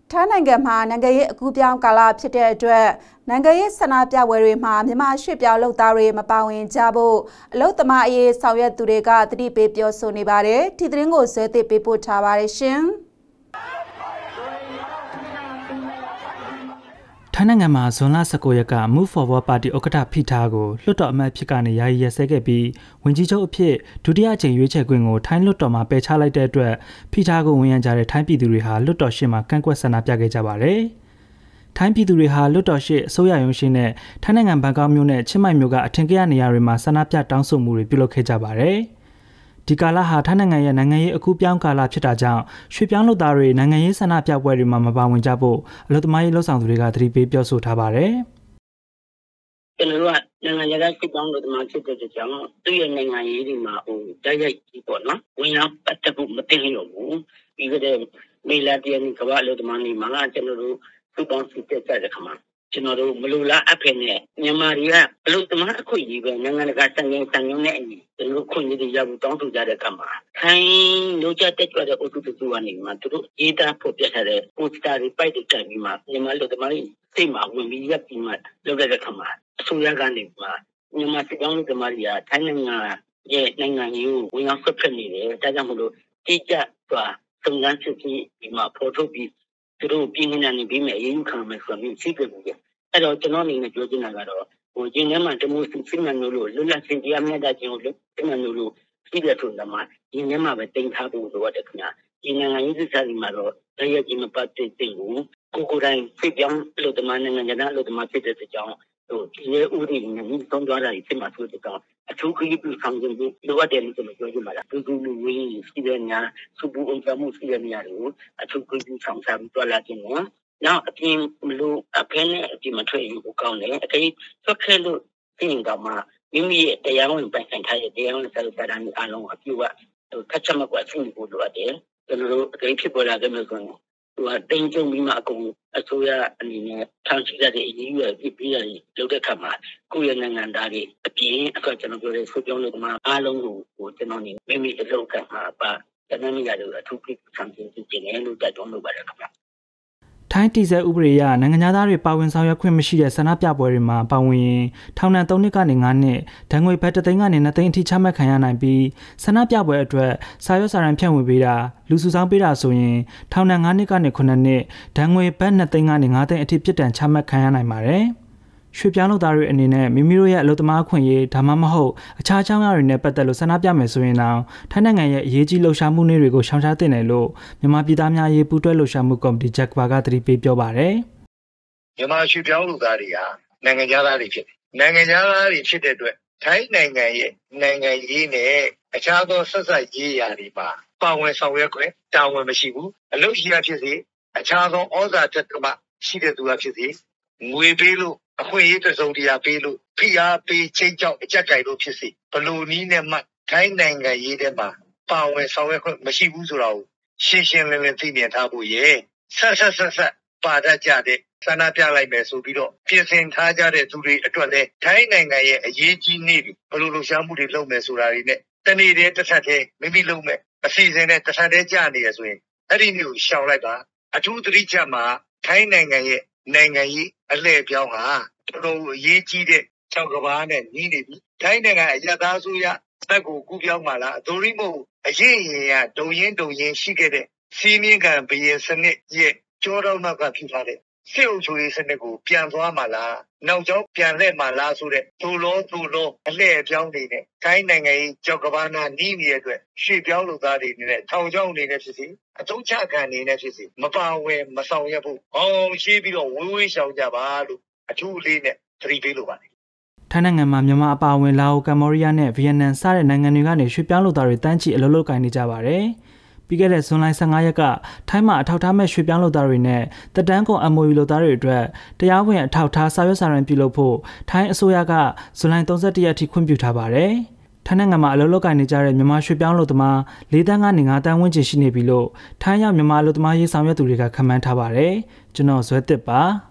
ท่านนังเกมานังเกยกูเปียงกาลาพิเดด้วยนังเกยสนาเปียเวรีมามีมาช่วยเปียลูกตาเรมาปาวินจาบุลูกตมาเอสาวยตุเรกาตรีเปเปียวโซนิบาร์เรที่ตริงโกเสติเปปูชาบาร์เรชิงท่านนังเกมาโซนลาสโกยกา Move Forward Party อกระพิธาကိုလွတ်တော်အမတ်ဖြစ်ကနေယာယီရစဲခဲ့ပြီးဝင်ကြီးချုပ်အဖြစ်ဒုတိယအကြိမ်ရွေးချယ်ခွင့်ကိုထိုင်းလွတ်တော်မှာပယ်ချလိုက်တဲ့အတွက်ဖိထားကိုဝင်ရကြတဲ့ထိုင်းပြည်သူတွေဟာလွတ်တော်ရှေ့မှာကန့်ကွက်ဆန္ဒပြခဲ့ကြပါတယ်။ထိုင်းပြည်သူတွေဟာလွတ်တော်ရှေ့အစိုးရရုံးရှေ့နဲ့ထိုင်းနိုင်ငံဘန်ကောက်မြို့နဲ့ချင်းမိုင်မြို့ကအထင်ကရနေရာတွေမှာဆန္ဒပြတောင်းဆိုမှုတွေပြုလုပ်ခဲ့ကြပါတယ်။ဒီကာလဟာထိုင်းနိုင်ငံရဲ့နိုင်ငံရေးအကူပြောင်းကာလဖြစ်တာကြောင့်ရွှေပြောင်းလုပ်သားတွေနိုင်ငံရေးဆန္ဒပြပွဲတွေမှာမပါဝင်ကြဖို့အလို့သမားရေးလှုပ်ဆောင်သူတွေကသတိပေးပြောဆိုထားပါတယ်။ကျွန်တော်တို့ကနိုင်ငံရေးရွှေပြောင်းလုပ်သားဖြစ်တဲ့ကြောင့်သူ့ရဲ့နိုင်ငံရေးတွေမှာတိုက်ရိုက်ကြီးပေါ့နော်။ဝင်ရောက်ပတ်သက်ဖို့မသိလို့ဘူး။ပြီးခဲ့တဲ့မေလတရနေ့ကမ္ဘာအလို့သမားနေ့မှာကျွန်တော်တို့စုပေါင်းစုတက်ကြတဲ့ခါမှာကျွန်တော်တို့မလူလားအဖေနဲ့မြန်မာတွေကအလို့သမားအခွင့်အရေးပဲနိုင်ငံတကာစံချိန်စံညွှန်းနဲ့အညီကျွန်တော်ခွင့်ရည်ရဖို့တောင်းဆိုကြတဲ့ကမှာခိုင်းလို့ကြတက်ကြတဲ့အုပ်စုစုကနေမှသူတို့ရေးသားဖို့ပြထားတဲ့ပိုစတာတွေပိုက်တွေကန်ပြီးမှမြန်မာလူသမားတွေစိတ်မှာဝင်ပြီးရပ်ပြီးမှလုပ်တဲ့ကမှာအစိုးရကနေမှမြန်မာစစ်ကောင်စီသမားတွေကထိုင်းနိုင်ငံရဲ့နိုင်ငံရေးကိုဝင်ရောက်ဆွတ်ဖက်နေတယ်ဒါကြောင့်မလို့တိကျစွာစုံစမ်းစစ်ဆေးပြီးမှဖော်ထုတ်ပြီးသူတို့ပြည်နေတာနေပြီးမှအရေးခံမယ်ဆိုပြီးရှိခဲ့ဘူးအဲ့တော့ကျွန်တော်အနေနဲ့ပြောချင်တာကတော့ဒီနေ့မှဒီမိုစီစီမံလို့လွတ်လပ်ခြင်းတရားမျှတခြင်းကိုစီမံလို့ရှိတဲ့ဆိုတာမှာဒီနေ့မှပဲတင်ထားဖို့လိုတယ်ခင်ဗျာဒီနိုင်ငံရေးစစ်စစ်မှာတော့ရရကြီးမပတ်တဲ့တင်ကိုကိုတိုင်းဖြစ်ပြောင်းလို့တမန်နိုင်ငံကလို့တမန်ဖြစ်တဲ့အကြောင်းဒီရဲ့ဥပဒေနဲ့ဒီသုံးသွားတာဖြစ်မှာဆိုတဲ့အကြောင်းအထူးခရီးပြုဆောင်ခြင်းကိုလိုအပ်တယ်လို့ကျွန်တော်ပြောချင်ပါတယ်သူလူလူဝေးရှိတဲ့ညာစုပူအောင်ကြမှုရှိတဲ့နေရာတွေကိုအထူးခရီးပြုဆောင်စားပြီးတွားလာခြင်းနဲ့နောက်အပြင်မလို့အဖက်နဲ့အပြင်မထွက်ယူဖို့ကောင်းတယ်အကိထွက်ခဲ့လို့ပြင်ကမှမိမိရဲ့တရားဝင်ပိုင်ဆိုင်ထားတဲ့တရားဝင်စာချုပ်စာတမ်းအားလုံးအပြည့်အဝခက်ချက်မကွာရှိနေဖို့လိုအပ်တယ်ကျွန်တော်တို့အကိဖြစ်ပေါ်လာတဲ့မျိုးဆိုရင်သူကတင်ကြုံပြီးမှအကုန်အစိုးရအနေနဲ့ထောင်ချတဲ့အရေးယူပြီးပြီးရတယ်လုပ်တဲ့ခါမှာကိုယ့်ရဲ့နိုင်ငံသားတွေအပြင်အခုကျွန်တော်ပြောတဲ့ဆိုပြောင်းလို့ဒီမှာအားလုံးကိုကျွန်တော်နေမိမိအလုပ်ကမှာပါတနည်းနည်းကတော့အထူးပြုဆောင်ခြင်းဖြစ်နေလို့တိုက်တွန်းလုပ်ပါတယ်ခင်ဗျာထိုင်းတည်ဆဲဥပဒေအရနိုင်ငံသားတွေပါဝင်ဆောင်ရွက်ခွင့်မရှိတဲ့ဆန္ဒပြပွဲတွေမှာပါဝင်ရင်ထောင်ဒဏ်3နှစ်ကနေ9နှစ်ဒဏ်ငွေဘတ်3သိန်းကနေ2သိန်းအထိချမှတ်ခံရနိုင်ပြီးဆန္ဒပြပွဲအတွက်စာရွက်စာတမ်းဖြန့်ဝေပေးတာလူစုဆောင်းပေးတာဆိုရင်ထောင်ဒဏ်9နှစ်ကနေ9နှစ်ဒဏ်ငွေဘတ်2သိန်းကနေ9သိန်းအထိပြစ်ဒဏ်ချမှတ်ခံရနိုင်ပါတယ်ရွှေပြောင်းလုပ်သားတွေအနေနဲ့မိမိတို့ရဲ့အလုပ်သမားအခွင့်အရေးဒါမှမဟုတ်အခြားအကြောင်းအရာတွေနဲ့ပတ်သက်လို့ဆန္ဒပြမယ်ဆိုရင်တော့ထိုင်းနိုင်ငံရဲ့အရေးကြီးလှုပ်ရှားမှုတွေကိုရှောင်ရှားသင့်တယ်လို့မြန်မာပြည်သားများရေးပူးတွဲလှုပ်ရှားမှုကော်မတီဂျက်ဘာကသတိပေးပြောပါတယ်။မြန်မာရွှေပြောင်းလုပ်သားတွေဟာနိုင်ငံသားတွေဖြစ်တယ်။နိုင်ငံသားတွေဖြစ်တဲ့အတွက်ထိုင်းနိုင်ငံရဲ့နိုင်ငံရေးနဲ့အခြားသောဆက်စပ်ရေးရာတွေမှာပါဝင်ဆောင်ရွက်ခွင့်တာဝန်မရှိဘူး။အလုပ်ရှိရဖြစ်စေအခြားသောဩဇာတက္ကမရှိတဲ့သူကဖြစ်စေငွေပေးလို့အခွင့်အရေးတစုံတရာပေးလို့ဖိအားပေးချိန်ချောက်အကြက်ကြိုက်လို့ဖြစ်စေဘလို့နည်းနဲ့မှထိုင်းနိုင်ငံရေးထဲမှာပါဝင်ဆောင်ရွက်ခွင့်မရှိဘူးဆိုတာကိုရှင်းရှင်းလင်းလင်းသိမြင်ထားဖို့ရဲ့ဆက်ပါတတ်ကြတဲ့ဆန္ဒပြလိုက်မယ်ဆိုပြီးတော့ပြင်ဆင်ထားကြတဲ့သူတွေအတွက်လည်းထိုင်းနိုင်ငံရဲ့အရေးကြီးနေပြီဘလို့လှရှားမှုတွေလုပ်မယ်ဆိုတာတွေနဲ့တနေ့တည်းတစ်ထပ်တည်းမိမိလုပ်မယ်အစီအစဉ်နဲ့တစ်ထပ်တည်းကြာနေရဆိုရင်အဲ့ဒီမျိုးရှောင်လိုက်ပါအထူးသတိချက်မှာထိုင်းနိုင်ငံရဲ့နိုင်ငံရေးအလှည့်ပြောင်းဟာတော်တော်အရေးကြီးတဲ့၆ကဘာနဲ့ညီးနေပြီထိုင်းနိုင်ငံအရသာစုရဘက်ကိုကူးပြောင်းမှလားအတော်ရီမို့အရင်ရဒုံရင်ရှိခဲ့တဲ့စီးမြင့်ကံဘရင်စနစ်ရဲ့ကြောတော့နောက်ကဖြစ်ထားတဲ့စစ်အုပ်ချုပ်ရေးစနစ်ကိုပြန်သွားမှလားနောက်ကျောင်းပြန်လှည့်မှလားဆိုတဲ့သူလောအလှည့်ပြောင်းနေတဲ့ထိုင်းနိုင်ငံရေးကြောက်ကဘာနာနီးနေတဲ့အတွက်ရှေ့ပြောင်းလုပ်သားတွေနဲ့ထောင်ချောင်းနေတဲ့ဖြစ်စီအထုံးချခံနေတဲ့ဖြစ်စီမပါဝင်မဆောင်ရဖို့အောင်ရှိပြီးတော့ဝေးရှောင်ကြပါလို့အထူးလေးနဲ့သတိပေးလိုပါတယ်ထိုင်းနိုင်ငံမှာမြန်မာအပါအဝင်လာအိုကမ္ဘောဒီးယားနဲ့ဗီယက်နမ်စတဲ့နိုင်ငံတွေကနေရွှေ့ပြောင်းလုပ်သားတွေတန်းချီအလုပ်လုပ်ကိုင်နေကြပါတယ်ပြီးခဲ့တဲ့ဇွန်လ15ရက်ကထိုင်းမှာအထောက်ထားမဲ့ရွှေ့ပြောင်းလုပ်သားတွေနဲ့တက်တန်းကုန် MOU လုပ်သားတွေအတွက်တရားဝင်အထောက်ထားစာရွက်စာတမ်းပြုလုပ်ဖို့ထိုင်းအစိုးရကဇွန်လ31ရက်ထိခွင့်ပြုထားပါတယ်။ထိုင်းနိုင်ငံမှာအလုပ်လုပ်ကိုင်နေကြတဲ့မြန်မာရွှေ့ပြောင်းလုပ်သမား4တန်းကနေ5တန်းဝန်းကျင်ရှိနေပြီလို့ထိုင်းရောက်မြန်မာအလုပ်သမားရေးဆောင်ရွက်သူတွေကခန့်မှန်းထားပါတယ်။ကျွန်တော်ဇွဲတစ်ပါ